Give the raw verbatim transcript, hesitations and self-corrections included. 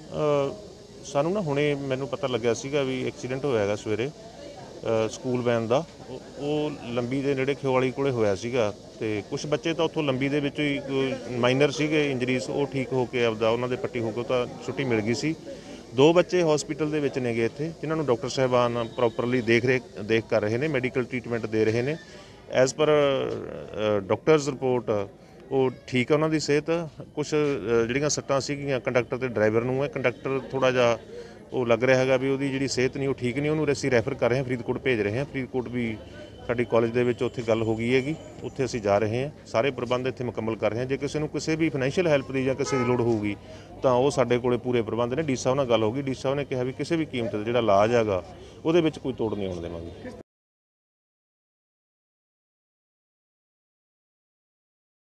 ਸਾਨੂੰ ਨਾ ਹੁਣੇ ਮੈਨੂੰ ਪਤਾ ਲੱਗਿਆ ਸੀਗਾ ਵੀ ਐਕਸੀਡੈਂਟ ਹੋਇਆ ਹੈਗਾ ਸਵੇਰੇ ਸਕੂਲ ਵੈਨ ਦਾ। ਉਹ ਲੰਬੀ ਦੇ ਨੇੜੇ ਖਿਓਵਾਲੀ ਕੋਲੇ ਹੋਇਆ ਸੀਗਾ ਤੇ ਕੁਝ ਬੱਚੇ ਤਾਂ ਉੱਥੋਂ ਲੰਬੀ ਦੇ ਵਿੱਚੋਂ ਹੀ ਮਾਈਨਰ ਸੀਗੇ ਇੰਜਰੀਜ਼, ਉਹ ਠੀਕ ਹੋ ਕੇ ਆਪਦਾ ਉਹਨਾਂ ਦੇ ਪੱਟੀ ਹੋ ਕੇ ਤਾਂ ਛੁੱਟੀ ਮਿਲ ਗਈ ਸੀ। ਦੋ ਬੱਚੇ ਹਸਪੀਟਲ ਦੇ ਵਿੱਚ ਨੇਗੇ ਇੱਥੇ, ਜਿਨ੍ਹਾਂ ਨੂੰ ਡਾਕਟਰ ਸਾਹਿਬਾਨ ਪ੍ਰੋਪਰਲੀ ਦੇਖ ਰੇਖ ਦੇਖ ਕਰ ਰਹੇ ਨੇ, ਮੈਡੀਕਲ ਟਰੀਟਮੈਂਟ ਦੇ ਰਹੇ ਨੇ। ਐਜ਼ ਪਰ ਡਾਕਟਰਸ ਰਿਪੋਰਟ ਉਹ ਠੀਕ ਹੈ ਉਹਨਾਂ ਦੀ ਸਿਹਤ। ਕੁਛ ਜਿਹੜੀਆਂ ਸੱਟਾਂ ਸੀਗੀਆਂ ਕੰਡਕਟਰ ਅਤੇ ਡਰਾਈਵਰ ਨੂੰ ਹੈ। ਕੰਡਕਟਰ ਥੋੜ੍ਹਾ ਜਿਹਾ ਉਹ ਲੱਗ ਰਿਹਾ ਹੈਗਾ ਵੀ ਉਹਦੀ ਜਿਹੜੀ ਸਿਹਤ ਨਹੀਂ ਉਹ ਠੀਕ ਨਹੀਂ, ਉਹਨੂੰ ਅਸੀਂ ਰੈਫਰ ਕਰ ਰਹੇ ਹਾਂ, ਫਰੀਦਕੋਟ ਭੇਜ ਰਹੇ ਹਾਂ। ਫਰੀਦਕੋਟ ਵੀ ਸਾਡੀ ਕਾਲਜ ਦੇ ਵਿੱਚ ਉੱਥੇ ਗੱਲ ਹੋ ਗਈ ਹੈਗੀ, ਉੱਥੇ ਅਸੀਂ ਜਾ ਰਹੇ ਹਾਂ। ਸਾਰੇ ਪ੍ਰਬੰਧ ਇੱਥੇ ਮੁਕੰਮਲ ਕਰ ਰਹੇ ਹਾਂ। ਜੇ ਕਿਸੇ ਨੂੰ ਕਿਸੇ ਵੀ ਫਾਈਨੈਂਸ਼ੀਅਲ ਹੈਲਪ ਦੀ ਜਾਂ ਕਿਸੇ ਦੀ ਲੋੜ ਹੋਊਗੀ ਤਾਂ ਉਹ ਸਾਡੇ ਕੋਲੇ ਪੂਰੇ ਪ੍ਰਬੰਧ ਨੇ। ਡੀ ਸਾਹਿਬ ਨਾਲ ਗੱਲ ਹੋ ਗਈ, ਡੀ ਸਾਹਿਬ ਨੇ ਕਿਹਾ ਵੀ ਕਿਸੇ ਵੀ ਕੀਮਤ 'ਤੇ ਜਿਹੜਾ ਇਲਾਜ ਹੈਗਾ ਉਹਦੇ ਵਿੱਚ ਕੋਈ ਤੋੜ ਨਹੀਂ ਆਉਣ ਦੇਵਾਂਗੇ।